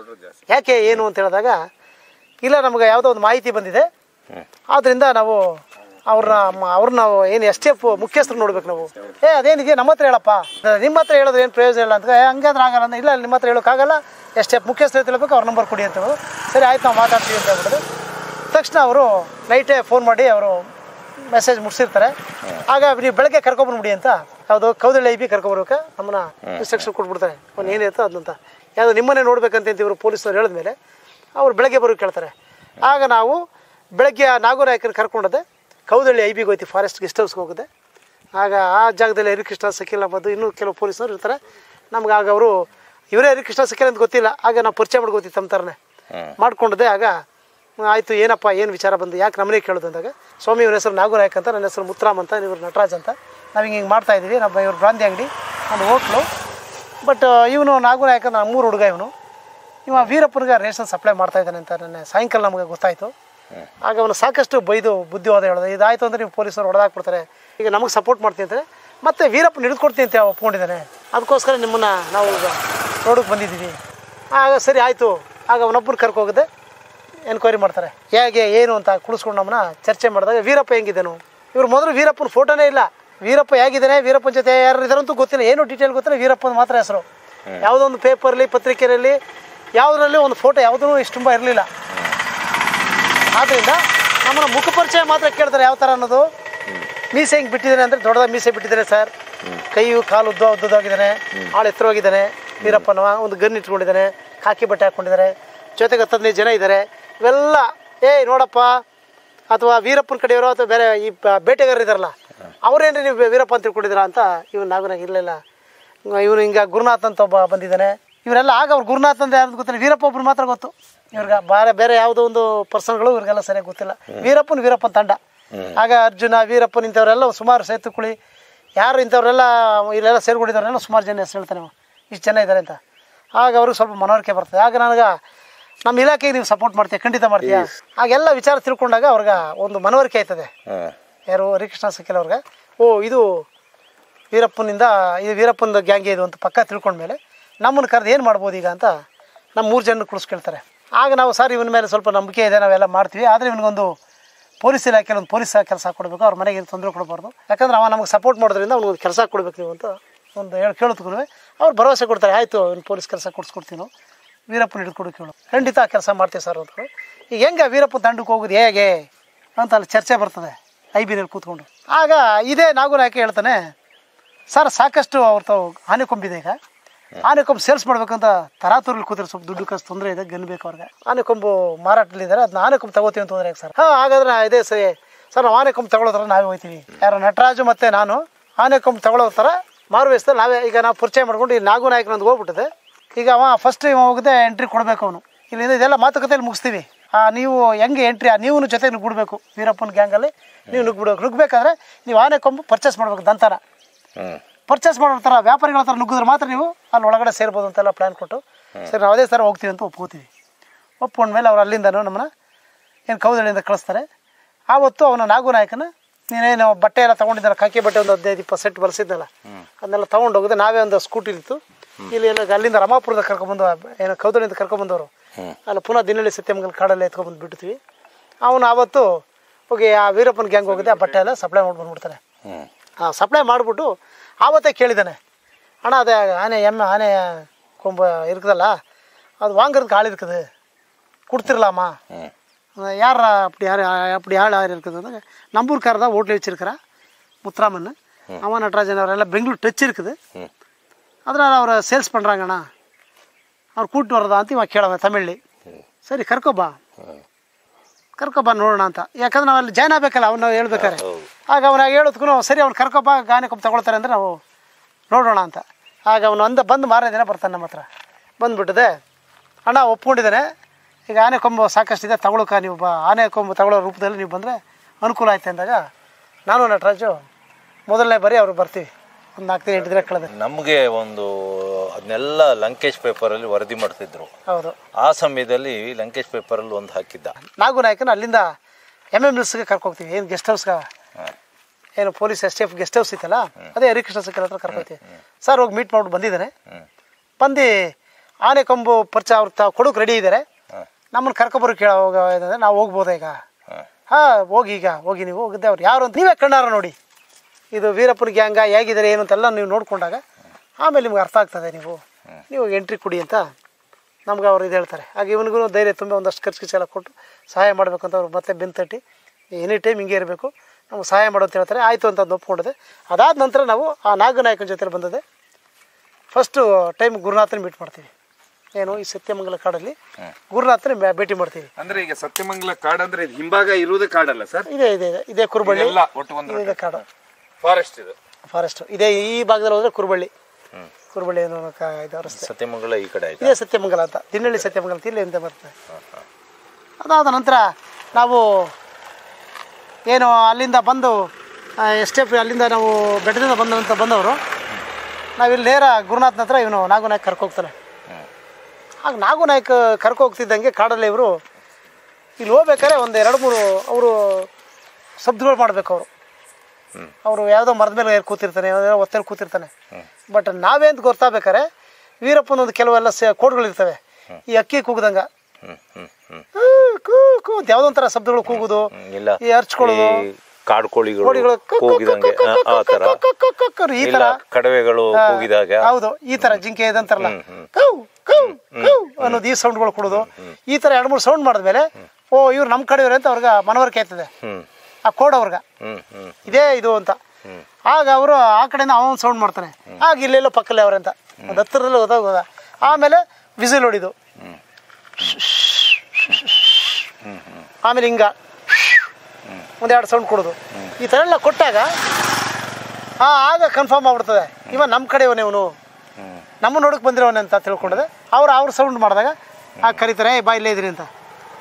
ಯಾಕೆ ಏನು ಅಂತ ಹೇಳಿದಾಗ, ಇಲ್ಲ ನಮ್ಗೆ ಯಾವುದೋ ಒಂದು ಮಾಹಿತಿ ಬಂದಿದೆ, ಆದ್ದರಿಂದ ನಾವು ಅವ್ರನ್ನ ನಾವು ಏನು STF ಮುಖ್ಯಸ್ಥರು ನೋಡ್ಬೇಕು ನಾವು. ಅದೇನಿದೆಯಾ ನಮ್ಮ ಹತ್ರ ಹೇಳಪ್ಪ, ನಿಮ್ಮ ಹತ್ರ ಹೇಳೋದು ಏನು ಪ್ರಯೋಜನ ಇಲ್ಲ ಅಂತ. ಹಂಗಾದ್ರೆ ಆಗಲ್ಲ ಅಂದ್ರೆ, ಇಲ್ಲ ನಿಮ್ಮ ಹತ್ರ ಹೇಳೋಕ್ಕಾಗಲ್ಲ, STF ಮುಖ್ಯಸ್ಥರು ಹೇಳಬೇಕು, ಅವ್ರ ನಂಬರ್ ಕೊಡಿ ಅಂತ. ಸರಿ ಆಯ್ತು ನಾವು ಮಾತಾಡ್ತೀವಿ ಅಂತ ಹೇಳ್ಬಿಡೋದು. ತಕ್ಷಣ ಅವರು ನೈಟೇ ಫೋನ್ ಮಾಡಿ ಅವರು ಮೆಸೇಜ್ ಮುಗಿಸಿರ್ತಾರೆ. ಆಗ ನೀವು ಬೆಳಗ್ಗೆ ಕರ್ಕೊಬಂದ್ಬಿಡಿ ಅಂತ ಯಾವುದೋ ಕೌದಳ್ಳಿ IB ಕರ್ಕೊಬರ್ಬೇಕು, ನಮ್ಮನ್ನ ಇನ್ಸ್ಟ್ರಕ್ಷನ್ ಕೊಟ್ಬಿಡ್ತಾರೆ, ಅವ್ನು ಏನಿರುತ್ತೋ ಅದಂತ. ಯಾವುದೋ ನಿಮ್ಮನ್ನೇ ನೋಡ್ಬೇಕಂತ ಇವರು ಪೊಲೀಸರು ಹೇಳಿದ್ಮೇಲೆ ಅವ್ರು ಬೆಳಗ್ಗೆ ಬರೋಕ್ಕೆ ಕೇಳ್ತಾರೆ. ಆಗ ನಾವು ಬೆಳಗ್ಗೆ ನಾಗೂರಾಯಕನ ಕರ್ಕೊಂಡದೆ ಕೌದಳ್ಳಿ IBಗೆ ಹೋಯ್ತೀವಿ, ಫಾರೆಸ್ಟ್ ಗೆಸ್ಟ್ ಹೌಸ್ಗೆ ಹೋಗಿದೆ. ಆಗ ಆ ಜಾಗದಲ್ಲಿ ಹರಿಕೃಷ್ಣ ಸಕೀಲ್ ಅಹಮದ್ ಇನ್ನೂ ಕೆಲವು ಪೊಲೀಸರು ಇರ್ತಾರೆ. ನಮ್ಗೆ ಆಗ ಅವರು ಇವರೇ ಹರಿಕೃಷ್ಣ ಸಕೀಲ್ ಅಂತ ಗೊತ್ತಿಲ್ಲ, ಆಗ ನಾವು ಪರಿಚಯ ಮಾಡ್ಕೋತೀವಿ ತಮ್ಮ ಥರನೇ ಮಾಡ್ಕೊಂಡಿದ್ದೆ. ಆಗ ಆಯಿತು ಏನಪ್ಪ ಏನು ವಿಚಾರ ಬಂದು ಯಾಕೆ ನಮ್ಮನೇ ಕೇಳೋದು ಅಂದಾಗ, ಸ್ವಾಮಿ ಇವ್ರ ಹೆಸರು ನಾಗೂರಾಯಕ್ ಅಂತ, ನನ್ನ ಹೆಸರು ಮುತ್ತರಾಮ್ ಅಂತ, ಇವ್ರು ನಟರಾಜ್ ಅಂತ, ನಾವು ಹಿಂಗೆ ಮಾಡ್ತಾಯಿದ್ದೀವಿ, ಇವ್ರ ಬ್ರಾಂದಿ ಅಂಗಡಿ ಒಂದು ಹೋಟ್ಲು. ಬಟ್ ಇವನು ನಾಗೂರಾಯಕ್ ಅಂತ ನಮ್ಮೂರು ಹುಡುಗ, ಇವ ವೀರಪ್ಪನಿಗೆ ರೇಷನ್ ಸಪ್ಲೈ ಮಾಡ್ತಾಯಿದ್ದಾನೆ ಅಂತ ನನ್ನ ಸಾಯಂಕಾಲ ನಮಗೆ ಗೊತ್ತಾಯಿತು. ಆಗ ಅವನು ಸಾಕಷ್ಟು ಬೈದು ಬುದ್ಧಿವಾದ ಹೇಳಿದೆ, ಇದಾಯಿತು ಅಂದರೆ ನೀವು ಪೊಲೀಸರು ಹೊಡೆದಾಕ್ಬಿಡ್ತಾರೆ, ಈಗ ನಮಗೆ ಸಪೋರ್ಟ್ ಮಾಡ್ತೀನಿ ಅಂತಾರೆ, ಮತ್ತು ವೀರಪ್ಪನ ಹಿಡಿದುಕೊಡ್ತೀನಿ ಅಂತ ಒಪ್ಕೊಂಡಿದ್ದಾನೆ, ಅದಕ್ಕೋಸ್ಕರ ನಿಮ್ಮನ್ನು ನಾವು ನೋಡೋಕ್ಕೆ ಬಂದಿದ್ದೀವಿ. ಆಗ ಸರಿ ಆಯಿತು. ಆಗ ಅವನೊಬ್ಬರು ಕರ್ಕೋಗಿದ್ದೆ, ಎನ್ಕ್ವೈರಿ ಮಾಡ್ತಾರೆ ಹೇಗೆ ಏನು ಅಂತ ಕುಳಿಸ್ಕೊಂಡು ನಮ್ಮನ್ನ ಚರ್ಚೆ ಮಾಡಿದಾಗ ವೀರಪ್ಪ ಹೆಂಗಿದ್ದೇನು ಇವ್ರು ಮೊದಲು ವೀರಪ್ಪನ ಫೋಟೋನೇ ಇಲ್ಲ. ವೀರಪ್ಪ ಹೇಗಿದ್ದಾನೆ, ವೀರಪ್ಪನ ಜೊತೆ ಯಾರು ಇದಾರಂತೂ ಗೊತ್ತಿಲ್ಲ, ಏನು ಡೀಟೇಲ್ ಗೊತ್ತಿಲ್ಲ. ವೀರಪ್ಪನ ಮಾತ್ರ ಹೆಸರು. ಯಾವುದೋ ಒಂದು ಪೇಪರ್ಲಿ ಪತ್ರಿಕೆಯಲ್ಲಿ ಯಾವುದರಲ್ಲಿ ಒಂದು ಫೋಟೋ ಯಾವುದೂ ಇಷ್ಟು ತುಂಬ ಇರಲಿಲ್ಲ. ಆದ್ದರಿಂದ ನಮ್ಮನ್ನ ಮುಖಪರಿಚಯ ಮಾತ್ರ ಕೇಳ್ತಾರೆ ಯಾವ ಥರ ಅನ್ನೋದು. ಮೀಸೆ ಹಿಂಗೆ ಬಿಟ್ಟಿದ್ದಾನೆ ಅಂದರೆ ದೊಡ್ಡದಾಗಿ ಮೀಸೆ ಬಿಟ್ಟಿದ್ದಾನೆ ಸರ್, ಕೈಯು ಕಾಲು ಉದ್ದವಾಗಿದ್ದಾನೆ, ಆಳು ಎತ್ತರವಾಗಿದ್ದಾನೆ, ವೀರಪ್ಪನವ ಒಂದು ಗನ್ ಇಟ್ಕೊಂಡಿದ್ದಾನೆ, ಕಾಕಿ ಬಟ್ಟೆ ಹಾಕ್ಕೊಂಡಿದ್ದಾರೆ, ಜೊತೆಗೆ 10-15 ಜನ ಇದ್ದಾರೆ. ಇವೆಲ್ಲ ನೋಡಪ್ಪ ಅಥವಾ ವೀರಪ್ಪನ ಕಡೆಯವರು ಅಥವಾ ಬೇರೆ ಈ ಬೇಟೆಗಾರರು ಇದ್ದಾರಲ್ಲ ಅವ್ರೇನ್ರಿ ನೀವು ವೀರಪ್ಪ ಅಂತ ತಿಳ್ಕೊಂಡಿದ್ದೀರಾ ಅಂತ ಇವನು ನಾಗನಾಗ ಇರಲಿಲ್ಲ. ಇವನು ಹಿಂಗೆ ಗುರುನಾಥ್ ಅಂತ ಒಬ್ಬ ಬಂದಿದ್ದಾನೆ. ಇವರೆಲ್ಲ ಆಗ ಅವ್ರು ಗುರುನಾಥ್ ಅಂತ ಯಾರು ಗೊತ್ತಿಲ್ಲ, ವೀರಪ್ಪ ಒಬ್ರು ಮಾತ್ರ ಗೊತ್ತು. ಇವ್ರಿಗೆ ಬೇರೆ ಯಾವುದೋ ಒಂದು ಪರ್ಸನ್ಗಳು ಇವ್ರಿಗೆಲ್ಲ ಸರಿಯಾಗಿ ಗೊತ್ತಿಲ್ಲ. ವೀರಪ್ಪನ ತಂಡ. ಆಗ ಅರ್ಜುನ, ವೀರಪ್ಪನ ಇಂಥವರೆಲ್ಲ ಸುಮಾರು ಸೇತುಕುಳಿ ಯಾರು ಇಂಥವ್ರೆಲ್ಲ ಇಲ್ಲೆಲ್ಲ ಸೇರ್ಕೊಂಡಿದ್ದವ್ರೆಲ್ಲ ಸುಮಾರು ಜನ ಹೆಸರು ಹೇಳ್ತಾನೆ ಇಷ್ಟು ಜನ ಇದ್ದಾರೆ ಅಂತ. ಆಗ ಅವ್ರಿಗೆ ಸ್ವಲ್ಪ ಮನವರಿಕೆ ಬರ್ತದೆ. ಆಗ ನನಗೆ ನಮ್ಮ ಇಲಾಖೆಗೆ ನೀವು ಸಪೋರ್ಟ್ ಮಾಡ್ತೀಯ, ಖಂಡಿತ ಮಾಡ್ತೀಯ. ಆಗೆಲ್ಲ ವಿಚಾರ ತಿಳ್ಕೊಂಡಾಗ ಅವ್ರಿಗೆ ಒಂದು ಮನವರಿಕೆ ಆಯ್ತದೆ. ಯಾರು ಹರಿಕೃಷ್ಣ ಸಖಿಲ್ ಅವ್ರಿಗೆ ಇದು ವೀರಪ್ಪನಿಂದ ಇದು ವೀರಪ್ಪನ ಗ್ಯಾಂಗೆ ಇದು ಅಂತ ಪಕ್ಕ ತಿಳ್ಕೊಂಡ್ಮೇಲೆ ನಮ್ಮನ್ನು ಕರೆದು ಏನು ಮಾಡ್ಬೋದು ಈಗ ಅಂತ ನಮ್ಮ 3 ಜನ ಕುಳಿಸ್ಕೊಳ್ತಾರೆ. ಆಗ ನಾವು ಸರ್ ಇವನ ಮೇಲೆ ಸ್ವಲ್ಪ ನಂಬಿಕೆ ಇದೆ, ನಾವೆಲ್ಲ ಮಾಡ್ತೀವಿ, ಆದರೆ ಇವನಿಗೊಂದು ಪೊಲೀಸ್ ಇಲಾಖೆಯಲ್ಲಿ ಒಂದು ಪೊಲೀಸ್ ಕೆಲಸ ಕೊಡಬೇಕು, ಅವ್ರ ಮನೆಗೆ ತೊಂದರೆ ಕೊಡಬಾರ್ದು, ಯಾಕಂದ್ರೆ ಅವ ನಮಗೆ ಸಪೋರ್ಟ್ ಮಾಡೋದ್ರಿಂದ ಅವ್ನಿಗೊಂದು ಕೆಲಸ ಕೊಡಬೇಕು ನೀವು ಅಂತ ಒಂದು ಕೇಳೋದಕ್ಕೂ ಅವ್ರು ಭರವಸೆ ಕೊಡ್ತಾರೆ. ಆಯಿತು ಅವ್ನು ಪೊಲೀಸ್ ಕೆಲಸ ಕೊಡಿಸ್ಕೊಡ್ತೀವಿ, ನಾವು ವೀರಪ್ಪನ ಹಿಡಿದುಕೊಡು ಕೇಳು, ಖಂಡಿತ ಕೆಲಸ ಮಾಡ್ತೀವಿ ಸರ್ ಅಂತ. ಈಗ ಹೆಂಗೆ ವೀರಪ್ಪನ ತಂಡಕ್ಕೆ ಹೋಗೋದು ಹೇಗೆ ಅಂತ ಅಲ್ಲಿ ಚರ್ಚೆ ಬರ್ತದೆ ಐಬಿನಲ್ಲಿ ಕೂತ್ಕೊಂಡು. ಆಗ ಇದೇ ನಾಗನಾಯಕ ಹೇಳ್ತಾನೆ, ಸರ್ ಸಾಕಷ್ಟು ಅವ್ರ ತಾವು ಆನೆಕೊಂಬಿದೆ, ಈಗ ಆನೆಕೊಂಬು ಸೇಲ್ಸ್ ಮಾಡ್ಬೇಕಂತ ತರಾತುರಲ್ಲಿ ಕೂತಿರೋ ಸ್ವಲ್ಪ ದುಡ್ಡು ಕಾಸು ತೊಂದರೆ ಇದೆ, ಗನ್ ಬೇಕು ಅವ್ರಿಗೆ. ಆನೆಕೊಂಬು ಮಾರಾಟದಲ್ಲಿದ್ದಾರೆ, ಅದನ್ನ ಆನೆಕೊಂಬು ತಗೋತೀವಿ ಅಂತ ತೊಂದರೆ ಸರ್. ಹಾಗಾದ್ರೆ ಇದೇ ಸರಿ ಸರ್, ನಾವು ಆನೆಕೊಂಬು ತಗೊಳ್ಳೋದ್ರ ನಾವೇ ಹೋಗ್ತೀವಿ. ಯಾರು ನಟರಾಜು ಮತ್ತು ನಾನು ಆನೆಕೊಂಬು ತಗೊಳ್ಳೋ ಥರ ಮಾರುವೇಸ್ದಲ್ಲಿ ನಾವೇ ಈಗ ನಾವು ಪರಿಚಯ ಮಾಡ್ಕೊಂಡು ಈ ನಾಗನಾಯಕನಂದು ಹೋಗ್ಬಿಟ್ಟಿದೆ. ಈಗ ಅವ ಫಸ್ಟ್ ಹೋಗದೆ ಎಂಟ್ರಿ ಕೊಡಬೇಕು ಅವನು. ಇಲ್ಲಿಂದ ಇದೆಲ್ಲ ಮಾತುಕತೆಯಲ್ಲಿ ಮುಗಿಸ್ತೀವಿ. ನೀವು ಹೆಂಗೆ ಎಂಟ್ರಿ ನೀವು ಜೊತೆಗೆ ನುಗ್ಬಿಡ್ಬೇಕು, ವೀರಪ್ಪನ ಗ್ಯಾಂಗಲ್ಲಿ ನೀವು ನುಗ್ಬೇಕಾದ್ರೆ ನೀವು ಆನೆಕೊಂಬು ಪರ್ಚೇಸ್ ಮಾಡ್ಬೇಕು, ದಂತನ ಪರ್ಚೇಸ್ ಮಾಡೋ ಥರ ವ್ಯಾಪಾರಿಗಳ ಥರ ನುಗ್ಗಿದ್ರೆ ಮಾತ್ರ ನೀವು ಅಲ್ಲಿ ಒಳಗಡೆ ಸೇರ್ಬೋದು ಅಂತೆಲ್ಲ ಪ್ಲ್ಯಾನ್ ಕೊಟ್ಟು ಸರಿ ನಾವು ಅದೇ ಥರ ಹೋಗ್ತೀವಿ ಅಂತ ಒಪ್ಕೋತೀವಿ. ಒಪ್ಕೊಂಡ್ಮೇಲೆ ಅವ್ರು ಅಲ್ಲಿಂದನೂ ನಮ್ಮನ್ನ ಏನು ಕೌದಳಿಯಿಂದ ಕಳಿಸ್ತಾರೆ. ಆವತ್ತು ಅವನ ನಾಗನಾಯಕನ ನೀನೇನು ಬಟ್ಟೆ ಎಲ್ಲ ತೊಗೊಂಡಿದ್ದಲ್ಲ, ಕಾಕಿ ಬಟ್ಟೆ ಒಂದು 15-20 ಸೆಟ್ ಬರೆಸಿದ್ನಲ್ಲ, ಅದನ್ನೆಲ್ಲ ತೊಗೊಂಡೋಗಿದೆ. ನಾವೇ ಒಂದು ಸ್ಕೂಟಿಲಿತ್ತು ಇಲ್ಲಿ ಎಲ್ಲ ಅಲ್ಲಿಂದ ರಮಾಪುರದ ಕರ್ಕೊಂಡ್ಬಂದು ಏನು ಕೌದಳಿಯಿಂದ ಕರ್ಕೊಂಡ್ಬಂದವರು ಅಲ್ಲ ಪುನಃ ದಿನಳ್ಳಿ ಸತ್ಯಮಂಗಲ ಕಾಡಲ್ಲೇ ಎತ್ಕೊಂಡ್ಬಂದು ಬಿಡ್ತೀವಿ. ಅವನು ಆವತ್ತು ಹೋಗಿ ಆ ವೀರಪ್ಪನ ಗ್ಯಾಂಗ್ ಹೋಗಿದೆ, ಆ ಬಟ್ಟೆ ಎಲ್ಲ ಸಪ್ಲೈ ಮಾಡ್ಬಂದ್ಬಿಡ್ತಾನೆ. ಸಪ್ಲೈ ಮಾಡಿಬಿಟ್ಟು ಆವತ್ತೇ ಕೇಳಿದ್ದಾನೆ, ಅಣ್ಣ ಅದೇ ಆನೆ ಕೊಂಬ ಇರ್ತದಲ್ಲ ಅದು வாங்குறதுக்கு ஆள் இருக்குது கொடுத்துடலாமா, யார் அப்படி ஆள் இருக்குது, நம்பூர்காரர் தான் ஹோட்டல் வச்சிருக்கிறா முத்துராமன், அவன் நடராஜன் அவரெல்லாம் பெங்களூர் டச் இருக்குது, அதனால் அவரை சேல்ஸ் பண்ணுறாங்கண்ணா, ಅವ್ರು ಕೂಟ್ಟು ಬರೋದಾ ಅಂತ ಇವಾಗ ಕೇಳವ ತಮಿಳ್ಳಿ. ಸರಿ ಕರ್ಕೊಬ್ಬಾ ನೋಡೋಣ ಅಂತ, ಯಾಕಂದ್ರೆ ನಾವು ಅಲ್ಲಿ ಜಾಯ್ನ್ ಆಗಬೇಕಲ್ಲ ಅವ್ನು ನಾವು ಹೇಳ್ಬೇಕಾರೆ. ಆಗ ಅವನಾಗ ಹೇಳೋದ್ಕು ಸರಿ ಅವ್ನು ಕರ್ಕೊಬ್ಬಾ ಗಾನೆಕೊಬ್ಬ ತಗೊಳ್ತಾರೆ ಅಂದರೆ ನಾವು ನೋಡೋಣ ಅಂತ. ಆಗ ಅವನು ಬಂದು ಮಾರನೇ ದಿನ ಬರ್ತಾನೆ ನಮ್ಮ ಹತ್ರ. ಬಂದುಬಿಟ್ಟಿದೆ, ಅಣ್ಣ ಒಪ್ಕೊಂಡಿದ್ದಾನೆ, ಈಗ ಆನೆಕೊಂಬು ಸಾಕಷ್ಟಿದೆ ತಗೊಳಕ, ನೀವು ಆನೆಕೊಂಬು ತಗೊಳ್ಳೋ ರೂಪದಲ್ಲಿ ನೀವು ಬಂದರೆ ಅನುಕೂಲ ಆಯ್ತು ಅಂದಾಗ ನಾನು ನಟರಾಜು ಮೊದಲನೇ ಬಾರಿ ಅವ್ರು ಬರ್ತೀವಿ. ಒಂದು 4-8 ದಿನ ಕಳೆದ ನಮಗೆ ಒಂದು ಅದನ್ನೆಲ್ಲ ಲಂಕೇಶ್ ಪೇಪರಲ್ಲಿ ವರದಿ ಮಾಡ್ತಿದ್ರು. ಹೌದು, ಆ ಸಮಯದಲ್ಲಿ ಲಂಕೇಶ್ ಪೇಪರಲ್ಲಿ ಒಂದು ಹಾಕಿದ್ದ ನಾಗನಾಯಕನ ಅಲ್ಲಿಂದ MMLSಗೆ ಕರ್ಕೋಗ್ತೀವಿ. ಏನು ಗೆಸ್ಟ್ ಹೌಸ್ಗೆ ಏನು ಪೊಲೀಸ್ STF ಗೆಸ್ಟ್ ಹೌಸ್ ಇತ್ತಲ್ಲ, ಅದೇ ಹರಿಕೃಷ್ಣ ಸಖಿಲ್ ಹತ್ರ ಕರ್ಕೋತೀವಿ. ಸರ್ ಹೋಗಿ ಮೀಟ್ ಮಾಡ್ಬಿಟ್ಟು ಬಂದಿದ್ದಾನೆ, ಬಂದು ಆನೆಕೊಂಬು ಪರಿಚಯ ಅವ್ರು ಕೊಡೋಕೆ ರೆಡಿ ಇದ್ದಾರೆ, ನಮ್ಮನ್ನು ಕರ್ಕೊಬರೋಕೆ ಕೇಳೋದ್ರೆ ನಾವು ಹೋಗ್ಬೋದಾ ಈಗ? ಹೋಗಿ ನೀವು ಹೋಗಿದ್ದೆ. ಅವ್ರು ಯಾರು ಅಂತ ನೀವೇ ಕಣ್ಣಾರ ನೋಡಿ, ಇದು ವೀರಪ್ಪನ ಗ್ಯಾಂಗ ಹೇಗಿದ್ದಾರೆ ಏನು ಅಂತೆಲ್ಲ ನೀವು ನೋಡಿಕೊಂಡಾಗ ಆಮೇಲೆ ನಿಮ್ಗೆ ಅರ್ಥ ಆಗ್ತದೆ, ನೀವು ಎಂಟ್ರಿ ಕೊಡಿ ಅಂತ ನಮ್ಗೆ ಅವ್ರು ಇದು ಹೇಳ್ತಾರೆ. ಆಗ ಇವನಿಗೂ ಧೈರ್ಯ ತುಂಬ ಒಂದಷ್ಟು ಖರ್ಚು ಎಲ್ಲ ಕೊಟ್ಟು ಸಹಾಯ ಮಾಡಬೇಕಂತ ಅವ್ರು ಮತ್ತೆ ಬೆನ್ನು ತಟ್ಟಿ ಎನಿ ಟೈಮ್ ಹಿಂಗೆ ಇರಬೇಕು, ನಮ್ಗೆ ಸಹಾಯ ಮಾಡೋ ಅಂತ ಹೇಳ್ತಾರೆ. ಆಯಿತು ಅಂತ ಒಪ್ಕೊಂಡಿದೆ. ಅದಾದ ನಂತರ ನಾವು ಆ ನಾಗನಾಯಕನ ಜೊತೆ ಬಂದದೆ ಫಸ್ಟು ಟೈಮ್ ಗುರುನಾಥನ ಮೀಟ್ ಮಾಡ್ತೀವಿ. ಏನು ಈ ಸತ್ಯಮಂಗಲ ಕಾಡಲ್ಲಿ ಗುರುನಾಥನ ಭೇಟಿ ಮಾಡ್ತೀವಿ. ಅಂದ್ರೆ ಈಗ ಸತ್ಯಮಂಗಲ ಕಾಡು ಅಂದ್ರೆ ಹಿಂಭಾಗ ಇರುವುದೇ ಕಾಡಲ್ಲ ಸರ್? ಇದೇ ಕುರುಬಳ್ಳಿ ಇದೆ ಕಾಡು, ಫಾರೆಸ್ಟ್ ಇದೆ. ಈ ಭಾಗದಲ್ಲಿ ಹೋದ್ರೆ ಕುರುಬಳ್ಳಿ ಏನು ರಸ್ತೆ, ಸತ್ಯಮಂಗಲ ಈ ಕಡೆ ಇದೇ ಸತ್ಯಮಂಗಲ ಅಂತ, ದಿನಳ್ಳಿ ಸತ್ಯಮಂಗಲ ಅಂತ ಇಲ್ಲಿಂದ ಬರ್ತದೆ. ಅದಾದ ನಂತರ ನಾವು ಏನು ಅಲ್ಲಿಂದ ಬಂದು STF ಅಲ್ಲಿಂದ ನಾವು ಬೆಟ್ಟದಿಂದ ಬಂದವರು ನಾವಿಲ್ಲಿ ನೇರ ಗುರುನಾಥನ ಹತ್ರ ಇವನು ನಾಗನಾಯಕ ಕರ್ಕೋಗ್ತಾನೆ. ಆಗ ನಾಗನಾಯಕ ಕರ್ಕೋಗ್ತಿದ್ದಂಗೆ ಕಾಡಲ್ಲಿ ಇವರು ಇಲ್ಲಿ ಹೋಗ್ಬೇಕಾದ್ರೆ ಒಂದು 2-3 ಅವರು ಶಬ್ದಗಳು ಮಾಡಬೇಕು. ಅವರು ಯಾವುದೋ ಮರದ ಮೇಲೆ ಕೂತಿರ್ತಾನೆ, ಯಾವುದೋ ಒತ್ತಲ್ಲಿ ಕೂತಿರ್ತಾನೆ. ಬಟ್ ನಾವೇ ಅಂತ ಗೊತ್ತಾಗ್ಬೇಕಾರೆ ವೀರಪ್ಪನೊಂದು ಕೆಲವೆಲ್ಲ ಕೋಡ್ಗಳಿರ್ತವೆ, ಈ ಅಕ್ಕಿ ಕೂಗ್ದಂಗೆ ಕೂ ಕೂ ಅಂತ ಯಾವುದೋ ಒಂಥರ ಶಬ್ದಗಳು ಕೂಗುದು, ಇಲ್ಲ ಈ ಅರ್ಚ್ಕೊಳ್ಳೋದು, ಕಾಡು ಕೋಳಿಗಳು ಕೋಳಿಗಳು ಕೂಗಿದಂಗೆ ಆ ತರ, ಈ ತರ, ಕಡವೆಗಳು ಕೂಗಿದಾಗ, ಹೌದು ಈ ತರ ಜಿಂಕೆ ಇದಂತಾರಲ್ಲ ಕೌ ಕೌ ಕೌ ಅನ್ನೋದು ಈ ಸೌಂಡ್ಗಳು ಕೊಡೋದು. ಈ ತರ 2-3 ಸೌಂಡ್ ಮಾಡಿದ್ಮೇಲೆ ಓ ಇವ್ರು ನಮ್ಮ ಕಡೆಯವ್ರೆ ಅಂತ ಅವ್ರಿಗೆ ಮನವರಿಕೆ ಆಯ್ತದೆ ಆ ಕೋಡ್ ಅವ್ರಿಗೆ, ಇದೇ ಇದು ಅಂತ. ಆಗ ಅವರು ಆ ಕಡೆಯಿಂದ ಅವನು ಸೌಂಡ್ ಮಾಡ್ತಾನೆ, ಆಗ ಇಲ್ಲೆಲ್ಲೋ ಪಕ್ಕಲ್ಲೇ ಅವ್ರೆ ಅಂತ ಒಂದು ಹತ್ತಿರದಲ್ಲಿ ಹೋದ. ಆಮೇಲೆ ವಿಸಿಲ್ ಹೊಡಿದು, ಆಮೇಲೆ ಹಿಂಗ 1-2 ಸೌಂಡ್ ಕೊಡೋದು. ಈ ಥರ ಎಲ್ಲ ಕೊಟ್ಟಾಗ ಆಗ ಕನ್ಫರ್ಮ್ ಆಗ್ಬಿಡ್ತದೆ ಇವ ನಮ್ಮ ಕಡೆಯವನೇ, ಇವನು ನಮ್ಮ ನೋಡಕ್ಕೆ ಬಂದಿರೋವನೇ ಅಂತ ತಿಳ್ಕೊಂಡದೆ. ಅವ್ರು ಸೌಂಡ್ ಮಾಡಿದಾಗ ಕರೀತಾರೆ ಬಾ ಇಲ್ಲೇ ಇದ್ರಿ ಅಂತ.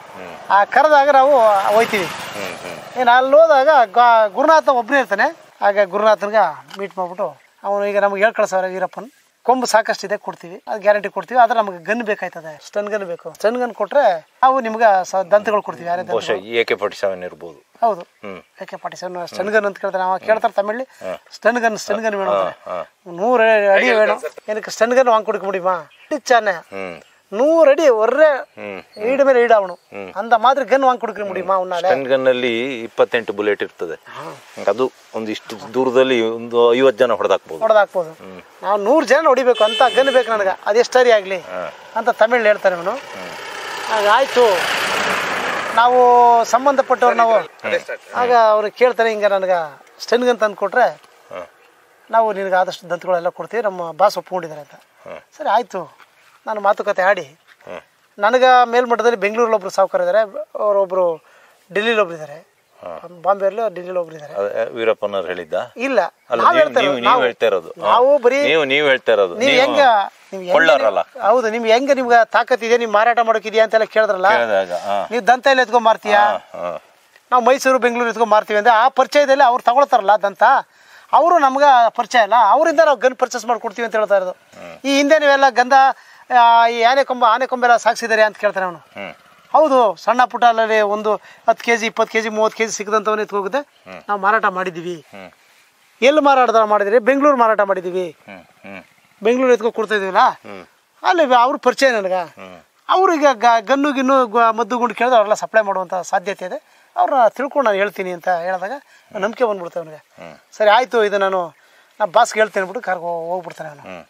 ಕರೆದಾಗ ನಾವು ಹೋಯ್ತೀವಿ. ಏನು ಅಲ್ಲಿ ಹೋದಾಗ ಗುರುನಾಥ ಒಬ್ಬನೇ ಇರ್ತಾನೆ. ಆಗ ಗುರುನಾಥನ್ಗೆ ಮೀಟ್ ಮಾಡ್ಬಿಟ್ಟು ಅವನು ಈಗ ನಮ್ಗೆ ಹೇಳ್ ಕಳ್ಸವ್ರೆ ವೀರಪ್ಪನ್ ಕೊಂಬು ಸಾಕಷ್ಟಿದೆ ಕೊಡ್ತೀವಿ, ಅದು ಗ್ಯಾರಂಟಿ ಕೊಡ್ತೀವಿ. ಆದ್ರೆ ನಮಗೆ ಗನ್ ಬೇಕಾಯ್ತದೆ, ಸ್ಟನ್ ಗನ್ ಬೇಕು. ಸ್ಟನ್ ಗನ್ ಕೊಟ್ರೆ ನಾವು ನಿಮ್ಗೆ ದಂತಗಳು ಕೊಡ್ತೀವಿ. ಯಾರೇ AK-47 ಇರ್ಬೋದು. ಹೌದು, AK-47 ಸ್ಟನ್ ಗನ್ ಅಂತ ಕೇಳ್ತಾರೆ. ನಾವು ಕೇಳ್ತಾರೆ ತಮಿಳಿ ಸ್ಟನ್ ಗನ್ ವೇಣು 100 ಅಡಿ ವೇಣು. ಏನಕ್ಕೆ ಸ್ಟನ್ ಗನ್ ವಾಂಗ್ ಕೊಡಕ್ಕೆ ಮುಡಿಯುமா? ಚಾನೆ 100 ಅಡಿ ಒರ್ರೆ ಈಡ್ ಮೇಲೆ ಈಡಾವಣು ಅಂದ ಮಾತ್ರ ಗನ್ ವಾಂಗ್ ಕೊಡಕ್ಕೆ ಮುಡಿಯುமா? ಸ್ಟನ್ ಗನ್ ಅಲ್ಲಿ 28 ಬುಲೆಟ್ ಇರ್ತದೆ. ಅದು ಒಂದಿಷ್ಟು ದೂರದಲ್ಲಿ ಒಂದು 50 ಜನ ಹೊಡೆದಾಕ್ಬೋದು. ನಾವು 100 ಜನ ಹೊಡಿಬೇಕು ಅಂತ ಗನ್ ಬೇಕು ನನಗೆ, ಅದೆಷ್ಟರಿ ಆಗಲಿ ಅಂತ ತಮಿಳ್ ಹೇಳ್ತಾರೆ ಅವನು. ಆಗ ಆಯ್ತು, ನಾವು ಸಂಬಂಧಪಟ್ಟವ್ರು ನಾವು ಆಗ ಅವ್ರಿಗೆ ಕೇಳ್ತಾರೆ, ಹಿಂಗೆ ನನಗೆ ಸ್ಟನ್ ಗನ್ ತಂದು ಕೊಟ್ರೆ ನಾವು ನಿನಗೆ ಆದಷ್ಟು ದಂತಗಳೆಲ್ಲ ಕೊಡ್ತೀವಿ, ನಮ್ಮ ಬಾಸ್ ಒಪ್ಕೊಂಡಿದ್ದಾರೆ ಅಂತ. ಸರಿ ಆಯಿತು, ನಾನು ಮಾತುಕತೆ ಆಡಿ ನನಗೆ ಮೇಲ್ಮಟ್ಟದಲ್ಲಿ ಬೆಂಗಳೂರಲ್ಲಿ ಒಬ್ರು ಸಾವುಕಾರ ಇದ್ದಾರೆ, ಅವರೊಬ್ಬರು ಡೆಲ್ಲಿಲಿ ಒಬ್ರು ಇದ್ದಾರೆ, ಬಾಂಬೆಯಲ್ಲಿ ಡೆಲ್ಲಿಲಿ ಒಬ್ರು ಇದ್ದಾರೆ. ವೀರಪ್ಪನವ್ರು ಹೇಳಿದ್ದ? ಇಲ್ಲ, ನೀವು ಹೇಳ್ತಾ ಇರೋದು, ನಾವು ಬರೀ ನೀವು ಹೇಳ್ತಾ ಇರೋದು. ನೀವು ಹೆಂಗ ಹೌದು, ನಿಮ್ಗೆ ಹೆಂಗ ನಿಮ್ಗೆ ತಾಕತ್ ಇದೆ, ನಿಮ್ ಮಾರಾಟ ಮಾಡೋಕಿದ್ಯಾ ಅಂತೆಲ್ಲ ಕೇಳಿದ್ರಲ್ಲ. ನೀವು ದಂತ ಎಲ್ಲ ಎತ್ಕೊಂಡ್ ಮಾರ್ತೀಯಾ? ನಾವು ಮೈಸೂರು ಬೆಂಗಳೂರು ಎತ್ಕೊಂಡ್ ಮಾರ್ತೀವಿ ಅಂದ್ರೆ ಆ ಪರಿಚಯದಲ್ಲಿ ಅವ್ರು ತಗೊಳ್ತಾರಲ್ಲ ದಂತ, ಅವರು ನಮ್ಗೆ ಪರಿಚಯ ಇಲ್ಲ, ಅವರಿಂದ ನಾವು ಗನ್ ಪರ್ಚೇಸ್ ಮಾಡ್ಕೊಡ್ತೀವಿ ಅಂತ ಹೇಳ್ತಾ ಇರೋದು. ಈ ಹಿಂದೆ ನೀವೆಲ್ಲ ಗಂಧ ಈ ಆನೆ ಕೊಂಬೆಲ್ಲ ಸಾಕ್ಸಿದ್ದಾರೆ ಅಂತ ಕೇಳ್ತಾನೆ ಅವನು. ಹೌದು, ಸಣ್ಣ ಪುಟ್ಟ ಅಲ್ಲಲ್ಲಿ ಒಂದು 10 kg 20 kg 30 kg ಸಿಕ್ಕದಂತವನ್ನ ಎತ್ಕೋಗುತ್ತೆ, ನಾವು ಮಾರಾಟ ಮಾಡಿದ್ದೀವಿ. ಎಲ್ಲಿ ಮಾರಾಟ ಮಾಡಿದಿರಿ? ಬೆಂಗಳೂರು ಮಾರಾಟ ಮಾಡಿದ್ದೀವಿ. ಬೆಂಗಳೂರು ಎತ್ಕೊ ಕೊಡ್ತಾ ಇದೀವಲ್ಲ, ಅಲ್ಲಿ ಅವ್ರ ಪರಿಚಯ ನನಗೆ. ಅವ್ರೀಗ ಗನ್ನು ಗಿನ್ನು ಮದ್ದು ಗುಂಡು ಕೇಳಿದ್ರೆ ಅವರೆಲ್ಲ ಸಪ್ಲೈ ಮಾಡುವಂಥ ಸಾಧ್ಯತೆ ಇದೆ, ಅವ್ರನ್ನ ತಿಳ್ಕೊಂಡು ನಾನು ಹೇಳ್ತೀನಿ ಅಂತ ಹೇಳಿದಾಗ ನಂಬಿಕೆ ಬಂದ್ಬಿಡ್ತೇವೆ ಅವನಿಗೆ. ಸರಿ ಆಯಿತು, ಇದು ನಾನು ಬಾಸ್ಗೆ ಹೇಳ್ತೀನಿ ಅಂದ್ಬಿಟ್ಟು ಹೋಗ್ಬಿಡ್ತಾನೆ ಅವನು.